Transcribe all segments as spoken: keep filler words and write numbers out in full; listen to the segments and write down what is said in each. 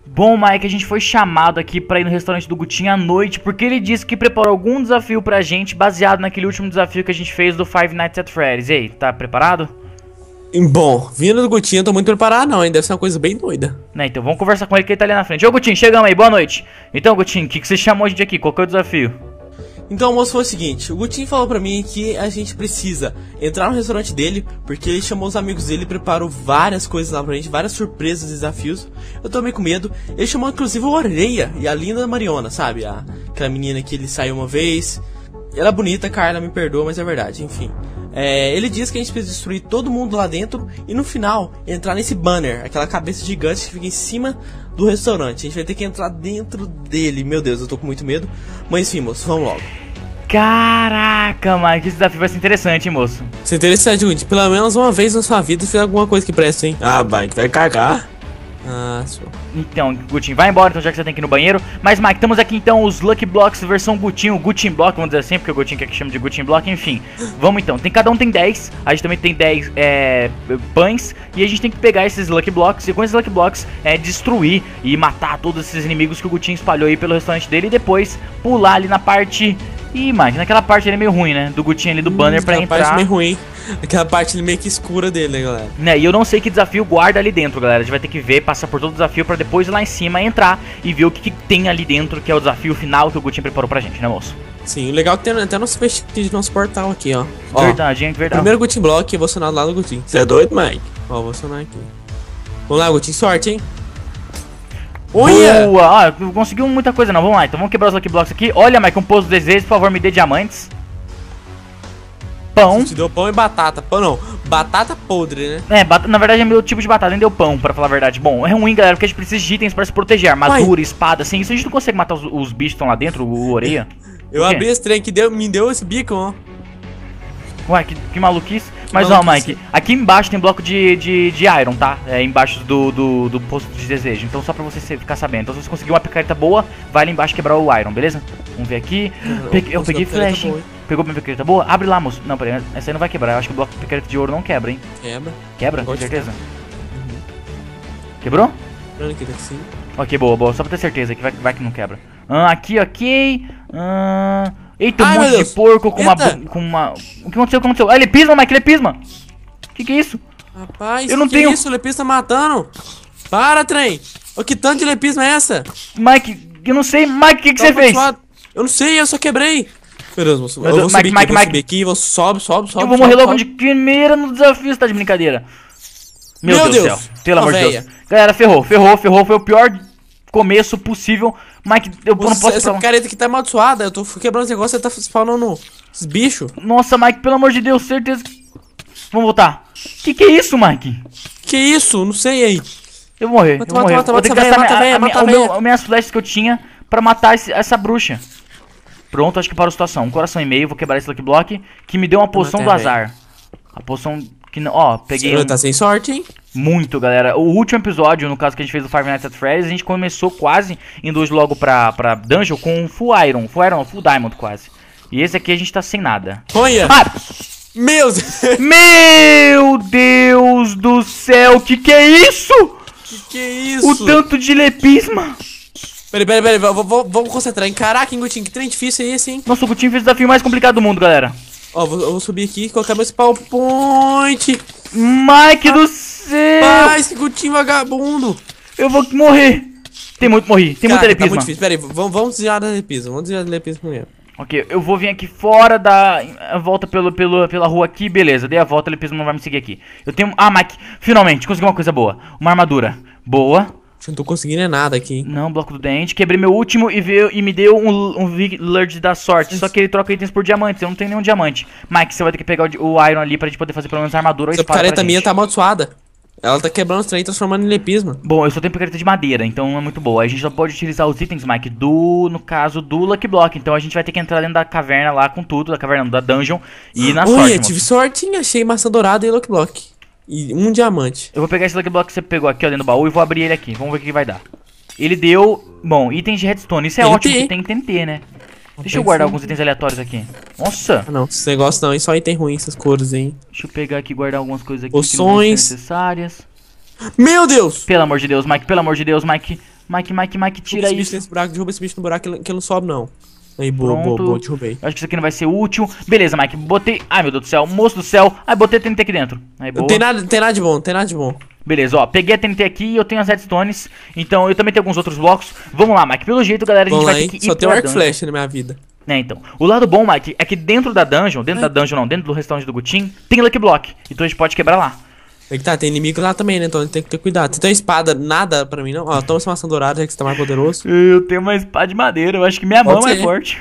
Bom, Mike, a gente foi chamado aqui pra ir no restaurante do Gutinho à noite, porque ele disse que preparou algum desafio pra gente, baseado naquele último desafio que a gente fez do Five Nights at Freddy's. E aí, tá preparado? Bom, vindo do Gutinho, eu tô muito preparado não, hein? Deve ser uma coisa bem doida. Né, então vamos conversar com ele que ele tá ali na frente. Ô, Gutinho, chegamos aí, boa noite. Então, Gutinho, o que, que você chamou a gente aqui? Qual que é o desafio? Então, moço, foi o seguinte, o Gutinho falou pra mim que a gente precisa entrar no restaurante dele, porque ele chamou os amigos dele e preparou várias coisas lá pra gente, várias surpresas e desafios. Eu tô meio com medo. Ele chamou inclusive o Oreia e a linda Mariona, sabe? A, aquela menina que ele saiu uma vez. Ela é bonita, Carla, me perdoa, mas é verdade, enfim. É, ele diz que a gente precisa destruir todo mundo lá dentro e no final entrar nesse banner, aquela cabeça gigante que fica em cima do restaurante. A gente vai ter que entrar dentro dele. Meu Deus, eu tô com muito medo. Mas enfim, moço, vamos logo. Caraca, Mike, esse desafio vai ser interessante, hein, moço? Isso é interessante, gente. Pelo menos uma vez na sua vida fez alguma coisa que presta, hein? Ah, vai, vai cagar. Ah, só. Então, Gutinho, vai embora, então, já que você tem que ir no banheiro. Mas, Mike, temos aqui, então, os Lucky Blocks versão Gutinho, Gutin Block, vamos dizer assim, porque o Gutinho quer que chame de Gutin Block, enfim. Vamos, então. Tem, cada um tem dez, a gente também tem dez é, pães, e a gente tem que pegar esses Lucky Blocks, e com esses Lucky Blocks, é, destruir e matar todos esses inimigos que o Gutinho espalhou aí pelo restaurante dele, e depois pular ali na parte... Ih, Mike, naquela parte ali é meio ruim, né? Do Gutinho ali do banner hum, pra entrar. Aquela parte meio ruim. Aquela parte meio que escura dele, né, galera? Né, e eu não sei que desafio guarda ali dentro, galera. A gente vai ter que ver, passar por todo o desafio pra depois ir lá em cima entrar e ver o que, que tem ali dentro, que é o desafio final que o Gutinho preparou pra gente, né, moço? Sim, o legal é que tem até nosso vestígio de nosso portal aqui, ó. Verdade, hein, verdade. Primeiro Gutin Block evolucionado lá no Gutinho. Você é doido, Mike? Ó, vou evolucionar aqui. Vamos lá, Gutinho, sorte, hein? Olha! Boa! Ah, conseguiu muita coisa não, vamos lá, então vamos quebrar os Lucky Blocks aqui. Olha, Mike, um posto de desejos, por favor, me dê diamantes. Pão. Te deu pão e batata. Pão não, batata podre, né? É, bat na verdade é meu tipo de batata, nem deu pão, pra falar a verdade. Bom, é ruim, galera, porque a gente precisa de itens pra se proteger. Armadura, Ai. espada, sem isso a gente não consegue matar os, os bichos que estão lá dentro, o Oreia. Eu abri esse trem que deu, me deu esse bico, ó. Ué, que, que maluquice. Que Mas maluquice. ó, Mike, aqui embaixo tem bloco de, de, de iron, tá? É embaixo do, do, do posto de desejo. Então só pra você ficar sabendo. Então se você conseguir uma picareta boa, vai lá embaixo quebrar o iron, beleza? Vamos ver aqui. Peguei, eu peguei flash, hein? Pegou minha picareta boa? Abre lá, moço. Não, peraí, essa aí não vai quebrar. Eu acho que o bloco de picareta de ouro não quebra, hein? Quebra. Quebra? Com certeza? Uhum. Quebrou? Sim. Ok, boa, boa. Só pra ter certeza que vai, vai que não quebra. Ah, aqui, ok. Ah... Eita, um Ai, monte de porco com uma, com uma... O que aconteceu? O que aconteceu? Ah, lepisma, Mike, lepisma! Que que é isso? Rapaz, eu não que tenho... isso? O lepisma tá matando! Para, trem! Ô, que tanto de lepisma é essa? Mike, eu não sei, Mike, o que que você fez? Eu não sei, eu só quebrei! Meu Deus, moço, Meu eu Deus, vou Mike, subir Mike, aqui, eu vou Mike. subir aqui, vou sobe, sobe, sobe. Eu vou sobe, morrer logo sobe. de primeira no desafio, você tá de brincadeira. Meu, Meu Deus do Deus. céu, pelo Ó, amor de véia. Deus. Galera, ferrou, ferrou, ferrou, foi o pior começo possível. Mike, eu Moço, não posso... essa careta aqui tá amaldiçoada, eu tô quebrando esse negócio, você tá spawnando esses bichos. Nossa, Mike, pelo amor de Deus, certeza que... Vamos voltar. Que que é isso, Mike? Que isso? Não sei aí. Eu vou morrer, Mata, eu vou mata, morrer. mata, Vou ter que mata, gastar mata, minha, véia, a, minha, mata, o meu, véia. as minhas flechas que eu tinha pra matar esse, essa bruxa. Pronto, acho que parou a situação. Um coração e meio, vou quebrar esse Lucky Block, que me deu uma poção do matei, azar. A poção que não... Ó, peguei Você um... tá sem sorte, hein? Muito, galera. O último episódio, no caso que a gente fez do Five Nights at Freddy's, a gente começou quase indo hoje logo pra, pra Dungeon com Full Iron. Full Iron, Full Diamond quase. E esse aqui a gente tá sem nada. Olha! Ah! Meu Deus! Meu Deus do céu, que que é isso? Que que é isso? O tanto de lepisma. Peraí, peraí, peraí, vamos, vamos, vamos concentrar, hein? Caraca, hein, Gutinho, que trem difícil é esse, hein? Nossa, o Gutinho fez o desafio mais complicado do mundo, galera. Ó, vou, eu vou subir aqui e colocar meu spawn point. Mike do céu! Pai, esse Gutinho vagabundo. Eu vou morrer. Tem muito morrer, tem muita Cara, tá lepisma. muito difícil, peraí, vamos, vamos desviar da lepisma, vamos desviar da lepisma primeiro. Ok, eu vou vir aqui fora da... A volta pelo, pelo, pela rua aqui, beleza. Dei a volta, o lepismo não vai me seguir aqui. Eu tenho... Ah, Mike, finalmente, consegui uma coisa boa. Uma armadura. Boa. Eu não tô conseguindo é nada aqui, hein? Não, bloco do dente. Quebrei meu último e, veio, e me deu um, um Village da sorte. Só que ele troca itens por diamantes. Eu não tenho nenhum diamante. Mike, você vai ter que pegar o, o Iron ali pra gente poder fazer pelo menos a armadura ou Essa espada picareta pra minha gente. tá amaldiçoada. Ela tá quebrando os trem e transformando em lepisma. Bom, eu só tenho picareta de madeira, então não é muito boa. A gente só pode utilizar os itens, Mike, do, no caso, do Lucky Block. Então a gente vai ter que entrar dentro da caverna lá com tudo, da caverna, da dungeon, e ir na Olha, sorte, tive moço. sorte, hein? Achei maçã dourada e Lucky Block. E um diamante. Eu vou pegar esse Lucky Block que você pegou aqui, ó, dentro do baú, e vou abrir ele aqui. Vamos ver o que vai dar. Ele deu, bom, itens de redstone. Isso é T N T. ótimo, que tem T N T, né? Deixa eu guardar alguns itens aleatórios aqui. Nossa! Ah, não, esse negócio não, hein? Só item ruim, essas cores, hein? Deixa eu pegar aqui e guardar algumas coisas aqui Poções. que não vão ser necessárias. Meu Deus! Pelo amor de Deus, Mike, pelo amor de Deus, Mike. Mike, Mike, Mike, tira esse bicho isso. nesse buraco, derruba esse bicho no buraco que ele, que ele não sobe, não. Aí, boa, boa, Pronto. boa, derrubei. Acho que isso aqui não vai ser útil. Beleza, Mike, botei... Ai, meu Deus do céu, moço do céu. Ai, botei a T N T aqui dentro. Aí, boa. Não tem nada, não tem nada de bom, não tem nada de bom. Beleza, ó, peguei a T N T aqui e eu tenho as redstones. Então, eu também tenho alguns outros blocos. Vamos lá, Mike, pelo jeito, galera, a gente Vamos vai lá, ter hein? que ir Só tem um pra arco dungeon. flash na minha vida. É, então. O lado bom, Mike, é que dentro da dungeon, dentro Ai. da dungeon não, dentro do restaurante do Gutin, tem Lucky Block. Então a gente pode quebrar lá. É que tá, tem inimigo lá também, né? Então a gente tem que ter cuidado. Você tem uma espada, nada pra mim, não? Ó, toma essa maçã dourada, já que você tá mais poderoso. Eu tenho uma espada de madeira, eu acho que minha Pode mão é ser. forte.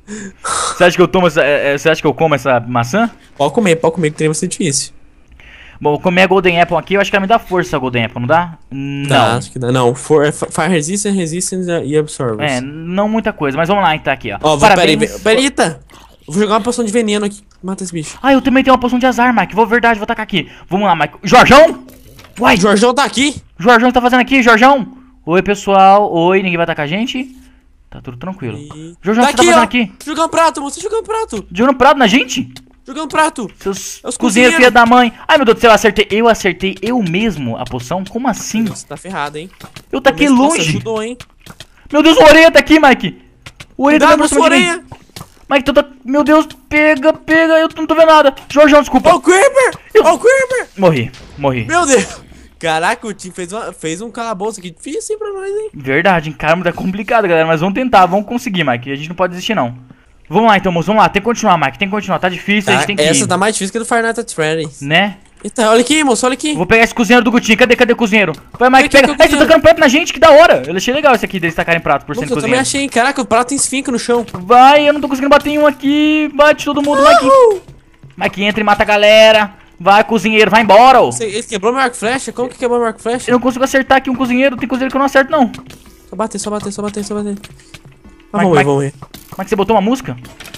Você acha que eu tomo essa, é, você acha que eu como essa maçã? Pode comer, pode comer, que tem bastante difícil. Bom, vou comer a Golden Apple aqui, eu acho que ela me dá força a Golden Apple, não dá? Não. Dá, acho que dá. Não, for, Fire Resistance, Resistance e Absorbance. É, não muita coisa, mas vamos lá, então, aqui, ó. Ó, vou, Parabéns. peraí, peraí, Eita! Vou jogar uma poção de veneno aqui. Mata esse bicho. Ah, eu também tenho uma poção de azar, Mike. Vou, verdade, vou tacar aqui. Vamos lá, Mike. Jorjão? Uai! O Jorjão tá aqui? Jorjão tá fazendo aqui, Jorjão? Oi, pessoal. Oi, ninguém vai atacar a gente? Tá tudo tranquilo. E... Jorjão, tá o que você tá aqui, fazendo ó. aqui? Jogando prato, moço, jogando prato. Jogando prato na gente? Jogando prato. Seus É os cozinheiros, cozinheiros. filha da mãe. Ai, meu Deus do céu, eu acertei. Eu acertei eu mesmo a poção? Como assim? Você tá ferrado, hein? Eu taquei Mas, nossa, longe. ajudou, hein? Meu Deus, o Orelha tá aqui, Mike. O Orelha tá Cuidado pra na sua cima de mim. orelha. Mike, tu tá... Meu Deus, pega, pega. Eu não tô vendo nada. Jorjão, desculpa. Ó o Creeper! Ó o Creeper! Morri, morri. Meu Deus! Caraca, o Tim fez, uma, fez um calabouço aqui difícil pra nós, hein? Verdade, encarmo é complicado, galera. Mas vamos tentar, vamos conseguir, Mike. A gente não pode desistir, não. Vamos lá, então, moço. Vamos lá. Tem que continuar, Mike. Tem que continuar. Tá difícil, a Tá, gente tem que essa ir. tá mais difícil que a do Five Nights at Freddy's. Né? Eita, olha aqui, moço, olha aqui. Vou pegar esse cozinheiro do Gutinho. Cadê, cadê o cozinheiro? Vai, Mike, Aqui, pega. aqui, Ai, você tá tacando prato na gente, que da hora. Eu achei legal esse aqui, deles tacarem prato por Moço, sendo eu também cozinheiro. achei, hein? Caraca, o prato tem esfinca no chão. Vai, eu não tô conseguindo bater em um aqui. Bate todo mundo, Mike. Uhul. Mike, entra e mata a galera. Vai, cozinheiro, vai embora, ô. Você- Ele quebrou meu arco flecha? Como que quebrou meu arco flecha? Eu não consigo acertar aqui um cozinheiro. Tem cozinheiro que eu não acerto, não. Só bater, só bater, só bater, só bater. Ah, Mike, vamos ver, Mike. vamos ver. Mike, você botou uma música?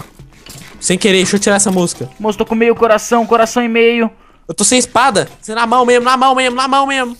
Sem querer, deixa eu tirar essa música. Moço, tô com meio coração, coração e meio. Eu tô sem espada. Você na mão mesmo, na mão mesmo, na mão mesmo.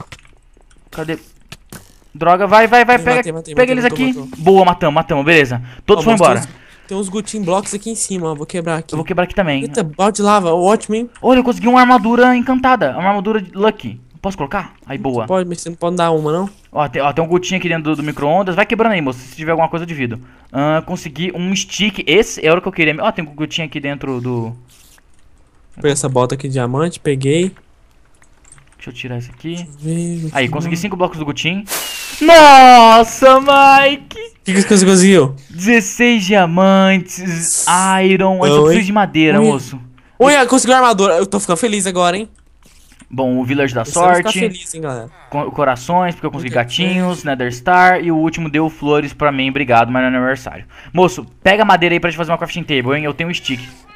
Cadê? Droga, vai, vai, vai, Matei, pega, matei, matei, pega matou, eles aqui. matou, matou. Boa, matamos, matamos, beleza. Todos Ó, foram moço, embora. Tem uns, tem uns Gutin Blocks aqui em cima, ó. Vou quebrar aqui. Eu vou quebrar aqui também. Eita, balde de lava, ótimo, hein? Olha, eu consegui uma armadura encantada, uma armadura de Lucky. Posso colocar? Aí, boa. Pode, mas você não pode dar uma, não? Ó, tem, ó, tem um gotinho aqui dentro do, do micro-ondas. Vai quebrando aí, moço, se tiver alguma coisa de vidro. Ah, consegui um stick. Esse era o que eu queria. Ó, tem um gotinho aqui dentro do... Peguei essa bota aqui de diamante, peguei. Deixa eu tirar esse aqui. Vê, Aí, consegui cinco blocos do gotinho. Nossa, Mike! O que, que você conseguiu? dezesseis diamantes, iron. Eu só Não, preciso hein? de madeira, Ui. moço. Olha, conseguiu a armadura. Eu tô ficando feliz agora, hein? Bom, o Village da Esse ano ficar Sorte. feliz, hein, galera? Co- Corações, porque eu consegui Ok. gatinhos, Nether Star. E o último deu flores pra mim, obrigado, mas no aniversário. Moço, pega a madeira aí pra gente fazer uma crafting table, hein? Eu tenho um stick.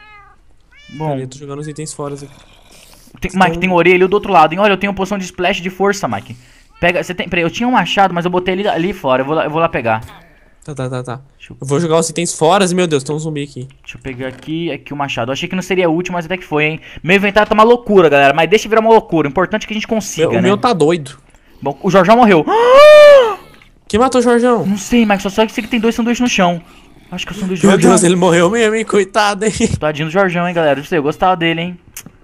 Bom, Peraí, eu tô jogando os itens fora aqui. tem, Mike, tem orelha ali do outro lado, hein? Olha, eu tenho poção de splash de força, Mike. Pega, você tem, peraí, eu tinha um machado, mas eu botei ele ali fora, eu vou lá, eu vou lá pegar. Tá, tá, tá, tá. Deixa eu, Eu vou jogar os itens fora e, meu Deus, tem um zumbi aqui. deixa eu pegar aqui, aqui o machado. Eu achei que não seria útil, mas até que foi, hein? Meu inventário tá uma loucura, galera, mas deixa virar uma loucura. O importante é que a gente consiga, Meu- o né? meu tá doido. Bom, o Jorjão morreu. Quem matou o Jorjão? Não sei, Mike, só sei que tem dois sanduíches no chão. Acho que é o sanduíche do Meu Jorjão. Deus, ele morreu mesmo, hein? Coitado, hein? Tadinho do Jorjão, hein, galera. Eu sei, eu gostava dele, hein.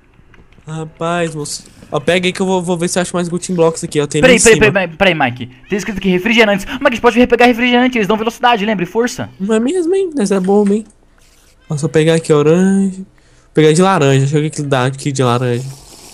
Rapaz, moço. Ó, pega aí que eu vou, vou ver se eu acho mais Gutin Blocks aqui, ó. Tem Peraí, ali em peraí, cima. peraí, peraí, peraí, Mike. Tem escrito aqui refrigerantes. Mike, a gente pode repegar refrigerante, eles dão velocidade, lembra? E força. Não é mesmo, hein? Mas é bom, hein? Ó, só pegar aqui orange. Vou pegar de laranja. Deixa eu ver o que dá aqui de laranja.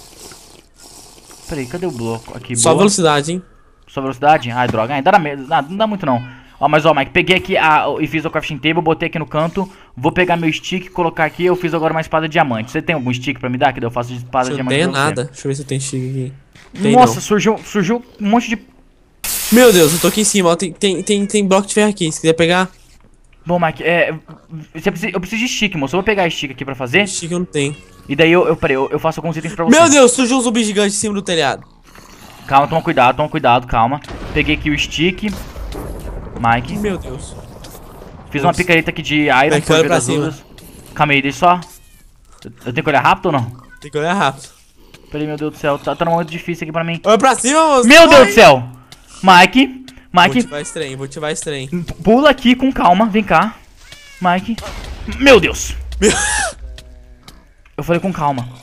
Peraí, cadê o bloco? Aqui, Só boa. velocidade, hein? Só velocidade? Ai, droga. Ainda dá medo. Não, não dá muito, não. Ó, mas ó, Mike, peguei aqui a, e fiz o crafting table, botei aqui no canto. Vou pegar meu stick, colocar aqui. Eu fiz agora uma espada de diamante. Você tem algum stick pra me dar? Que daí eu faço de espada de Deixa eu diamante tenho pra você. nada. Deixa eu ver se eu tenho stick aqui. Tem Nossa, não. surgiu, surgiu um monte de... Meu Deus, eu tô aqui em cima, ó. Tem, tem, tem, tem bloco de ferro aqui. Se quiser pegar, Bom, Mike, é... Você precisa, eu preciso de stick, moço. Eu vou pegar stick aqui pra fazer. stick eu não tenho. E daí eu, eu, peraí, eu, eu faço alguns itens pra você. Meu Deus, surgiu um zumbi gigante em cima do telhado. Calma, toma cuidado, toma cuidado, calma. Peguei aqui o stick. Mike. Meu Deus. Fiz uma Nossa. picareta aqui de iron, Vai, por olha ver pra das cima. dúvidas. Calma aí, deixa só. Eu eu tenho que olhar rápido ou não? Tem que olhar rápido. Peraí, meu Deus do céu, tá, tá num momento difícil aqui pra mim. Olha pra cima, moço. Meu Deus Ai. do céu! Mike, Vou Mike, ativar esse trem, vou ativar esse trem. pula aqui com calma, vem cá. Mike. Meu Deus! Meu- Eu falei com calma.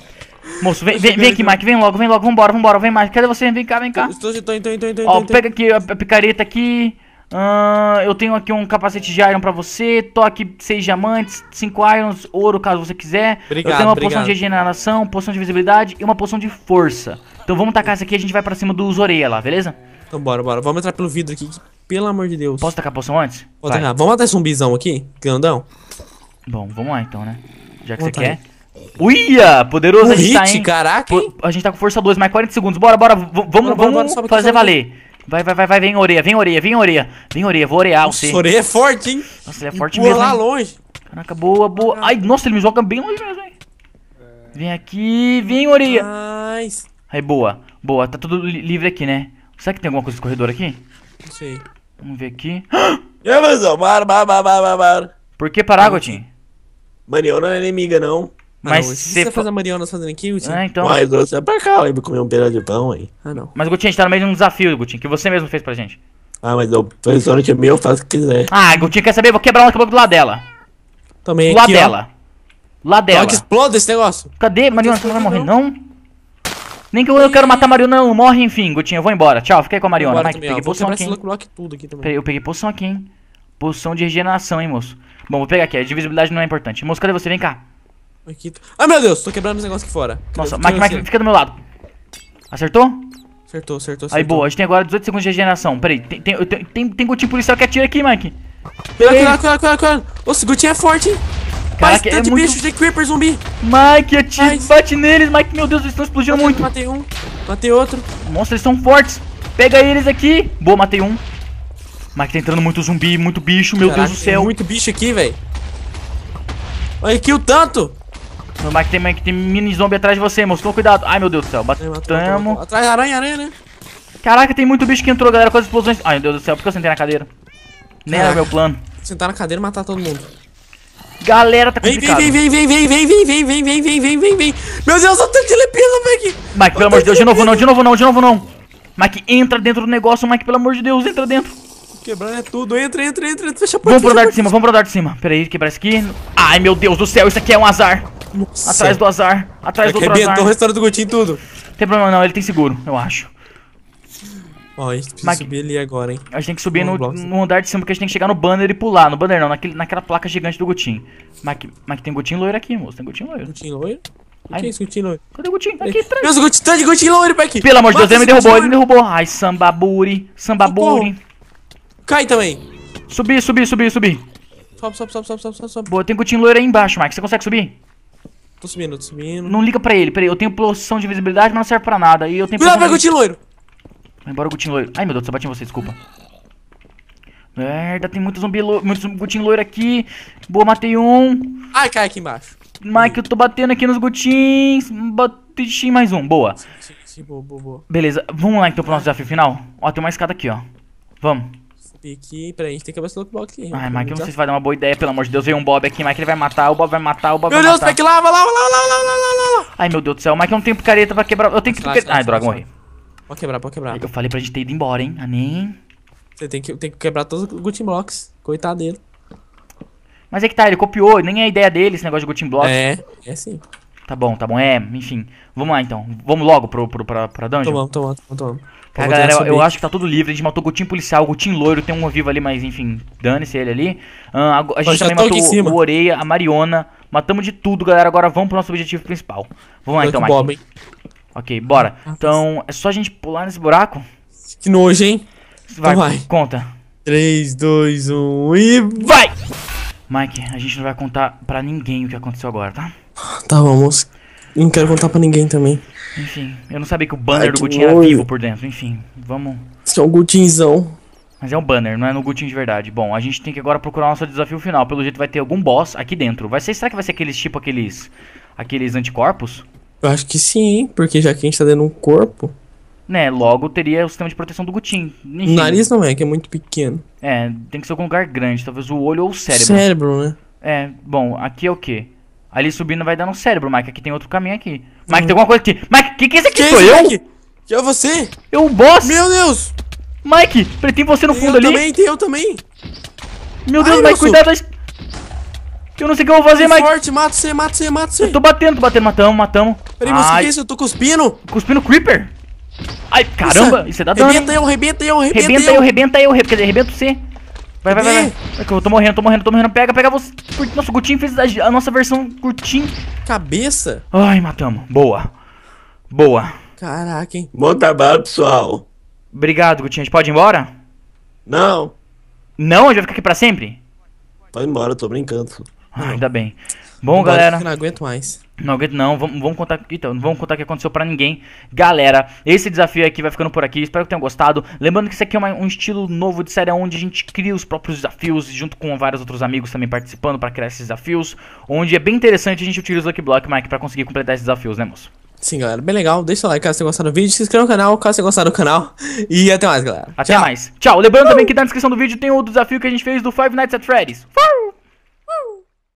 Moço, vem, vem, vem aqui, Mike, vem logo, vem logo, vambora, vambora, vem, Mike. Cadê você? Vem cá, vem cá. Estou, estou, estou, estou, estou, Ó, estou. pega aqui a, a picareta aqui. Uh, eu tenho aqui um capacete de Iron pra você. Toque seis diamantes, cinco Irons, ouro caso você quiser. Obrigado, eu tenho uma obrigado. poção de regeneração, poção de visibilidade e uma poção de força. Então vamos tacar essa aqui e a gente vai pra cima dos orelha lá, beleza? Então bora, bora. Vamos entrar pelo vidro aqui, pelo amor de Deus. Posso tacar a poção antes? Vou Vai. tacar. Vamos matar esse zumbizão aqui, grandão? Bom, vamos lá então, né? Já que Vamos você tá quer. Uia! Poderoso, Um a gente tá hit, em... caraca, hein? Pô, a gente tá com força dois, mais quarenta segundos. Bora, bora, v- vamos, bora, vamos bora, sobe aqui, fazer sobe valer. Vai, vai, vai, vai, vem orelha, vem orelha, vem orelha. Vem orelha, vou orear você. Nossa, orelha é forte, hein? Nossa, ele é forte Pula mesmo, lá hein? longe. Caraca, boa, boa. Ai, nossa, ele me joga bem longe mesmo, hein? Vem aqui, vem orelha. Nice. Aí, boa, boa. Tá tudo li- livre aqui, né? Será que tem alguma coisa no corredor aqui? Não sei. Vamos ver aqui. E aí, Mazão? Bora, bora, bora, bora, bora. Por que parar, Gotinho? Mariona não é inimiga, não. Mas Ah, não, o que você você fa- faz a Mariana fazendo aqui, Gutinho? Ah, então. Mas você é pra cá, vai comer um pedaço de pão aí. Ah, não. Mas, Gotinho, a gente tá no meio de um desafio, Gotinho, que você mesmo fez pra gente. Ah, mas o restaurante é meu, faz o que quiser. Ah, Gotinho, quer saber? Vou quebrar uma cabelo do lado dela. Também Do lado aqui, ó. dela. Do lado dela. Olha que explode esse negócio. Cadê? Mariona, você não vai morrer, não. não? Nem que eu, eu quero matar a Mariona, ela não morre, enfim, Gotinho, eu vou embora. Tchau, fica aí com a Mariona. Bora Mike, também, ó. peguei Vou poção quebrar aqui, esse hein? Lucky Block tudo aqui também. Peraí, eu peguei poção aqui, hein? Poção de regeneração, hein, moço? Bom, vou pegar aqui, a divisibilidade não é importante. Moço, cadê você? Vem cá. Aqui. Ai, meu Deus, tô quebrando os negócios aqui fora. Nossa, Cadê Mike, você? Mike, fica do meu lado. Acertou? Acertou, acertou, acertou. Aí, boa, a gente tem agora dezoito segundos de regeneração. Peraí, tem, tem, tem, tem, tem gotinho policial que atira aqui, Mike. Cuidado, cuidado, cuidado, cuidado, cuidado. Nossa, o Gutinho é forte, hein? Caraca, Faz é tanto muito- bicho, tem creeper zumbi. Mike, atira, Mas- bate neles, Mike, meu Deus, eles estão explodindo muito. Matei um, matei outro. Nossa, eles são fortes. Pega eles aqui. Boa, matei um. Mike, tá entrando muito zumbi, muito bicho, meu Caraca, Deus do tem céu. muito bicho aqui, velho. Olha aqui o tanto. Meu Mike, tem, Mike, tem mini zombie atrás de você, moço. Toma cuidado. Ai, meu Deus do céu. Aí, matou, matou, matou. Batamos. Atrás da aranha, aranha, né? Caraca, tem muito bicho que entrou, galera, com as explosões. Ai, meu Deus do céu, por que eu sentei na cadeira? Nem era Caraca. meu plano. Sentar na cadeira e matar todo mundo. Galera, tá Vem, complicado. vem, vem, vem, vem, vem, vem, vem, vem, vem, vem, vem, vem, vem. Meu Deus, eu tô telepisa, Mike. Mike, pelo amor de Deus, de novo não, de novo não, de novo não. Mike, entra dentro do negócio, Mike, pelo amor de Deus, entra dentro. Quebrando é tudo. Entra, entra, entra, entra. Fecha a porta. Vamos pro fecha a andar de cima, vamos pro andar de cima. Pera aí, quebrar isso aqui. Ai, meu Deus do céu, isso aqui é um azar. porta. Nossa. Atrás do azar, atrás do outro Arrebentou o azar. restaurante do Gutinho tudo. Tem problema não, ele tem seguro, eu acho. Ó, a gente precisa Mike. subir ali agora, hein. A gente tem que subir no, Vamos, blocos. no andar de cima, porque a gente tem que chegar no banner e pular. No banner não, naquele, naquela placa gigante do Gutinho. Mike, Mike, tem Gutinho loiro aqui, moço, tem Gutinho loiro. Gutinho loiro? O Ai. que é isso, Gutinho loiro? Cadê o Gutinho? Aqui atrás. Meu Deus, o Gutinho tá de Gutinho loiro, Peck. Pelo amor de Deus, Mata ele me esse derrubou, ele Gutinho me derrubou. Ai, sambaburi, sambaburi. Cai também. Subir, subir, subir, subir. Sobe, sobe, sobe, sobe, sobe, sobe, sobe. Boa, tem Gutinho loiro aí embaixo, Mike, você consegue subir? Tô subindo, tô subindo. Não liga pra ele, peraí, eu tenho poção de visibilidade, mas não serve pra nada. E eu tenho Cuidado, poção Peck, de... Gutinho loiro. Vai embora o Gutinho loiro. Ai, meu Deus, só bati em você, desculpa. Merda, tem muito zumbi loiro, muito Gutinho loiro aqui. Boa, matei um. Ai, cai aqui embaixo. Mike, eu tô batendo aqui nos Gutins. Bati mais um, boa. Sim, sim, boa, boa, boa. Beleza, vamos lá então pro nosso desafio final. Ó, tem uma escada aqui, ó. Vamos. Subi aqui, peraí, a gente tem que acabar esse bloco aqui. Ai, Mike, eu não sei se vai dar uma boa ideia, pelo amor de Deus. Veio um Bob aqui, Mike, ele vai matar, o Bob vai matar, o Bob Meu vai Deus, matar. Peck, lava, lava, lava, lava, lava, lava, lava. Ai, meu Deus do céu, Mike, eu não tenho picareta pra quebrar. Eu tenho que... Relaxa, Ai, relaxa, droga, relaxa. morri. Pode quebrar, pode quebrar. Eu falei pra gente ter ido embora, hein? Ah, nem... Você tem que, tem que quebrar todos os Gutinho Blocks. Coitado dele. Mas é que tá, ele copiou, nem é a ideia dele esse negócio de Gutin Block. É, é sim. Tá bom, tá bom, é, enfim. Vamos lá então, vamos logo pro, pro, pra, pra dungeon. Tomamos, tomamos, tomamos. Cara, galera, eu, eu acho que tá tudo livre, a gente matou o Gutinho policial, o Gutinho loiro, tem um vivo ali, mas enfim, dane-se ele ali. Ah, a, a gente já também tô aqui matou em cima. o, o Oreia, a Mariona, matamos de tudo, galera, agora vamos pro nosso objetivo principal. Vamos lá então, Mike. Bob, hein? Ok, bora. Então, é só a gente pular nesse buraco? Que nojo, hein? Vai, vai. conta. três, dois, um e... Vai! Mike, a gente não vai contar pra ninguém o que aconteceu agora, tá? Tá, vamos. Não quero contar pra ninguém também. Enfim, eu não sabia que o banner Ai, do que Gutinho era nojo. vivo por dentro, enfim, vamos... Esse é um Gutinzão. Mas é um banner, não é no Gutinho de verdade. Bom, a gente tem que agora procurar o nosso desafio final. Pelo jeito vai ter algum boss aqui dentro. Vai ser, será que vai ser aqueles tipo aqueles aqueles anticorpos? Eu acho que sim, hein? Porque já que a gente tá dentro de um corpo... Né, logo teria o sistema de proteção do Gutinho. O Enfim, nariz não é, que é muito pequeno. É, tem que ser algum lugar grande, talvez o olho ou o cérebro. Cérebro, né? É, bom, aqui é o quê? Ali subindo vai dar no cérebro, Mike. Aqui tem outro caminho aqui. Mike, tem alguma coisa aqui. Mike, que que é esse aqui? Que Sou isso, eu? Mike? Que é você? Eu, o boss? Meu Deus! Mike, peraí, tem você no Tem fundo eu ali? também, tem eu também. Meu Deus, Ai, Mike, moço. cuidado das... Eu não sei o que eu vou fazer, Tem Mike. forte, mata você, mata você, mata você. Eu tô batendo, tô batendo, matamos, matamos. Peraí, mas o que Ai. que é isso? Eu tô cuspindo. Cuspindo Creeper. Ai, caramba, isso é da dano. Rebenta eu, rebenta eu, rebenta, Rebenta eu, rebenta eu, re- quer dizer, rebenta você. Vai, vai, vai, vai. Cadê? Vai que eu tô morrendo, tô morrendo, tô morrendo. Pega, pega você. Nossa, o Gutinho fez a, a nossa versão curtinho. Cabeça? Ai, matamos. Boa. Boa. Caraca, hein? Bom trabalho, pessoal. Obrigado, Gutinho. A gente pode ir embora? Não, Não, a gente vai ficar aqui pra sempre? pode ir embora, eu tô brincando. Ah, ainda bem. Bom, Vambora, galera. que eu não aguento mais. Não aguento não, vamos, vamos contar então, não vamos contar o que aconteceu pra ninguém. Galera, esse desafio aqui vai ficando por aqui, espero que tenham gostado. Lembrando que isso aqui é uma- um estilo novo de série onde a gente cria os próprios desafios, junto com vários outros amigos também participando pra criar esses desafios. Onde é bem interessante a gente utilizar os Lucky Block, Mike, pra conseguir completar esses desafios, né, moço? Sim, galera, bem legal. Deixa o like caso você gostar do vídeo, se inscreva no canal caso você gostar do canal. E até mais, galera. Até Tchau. mais. Tchau, lembrando também que na descrição do vídeo tem o desafio que a gente fez do Five Nights at Freddy's.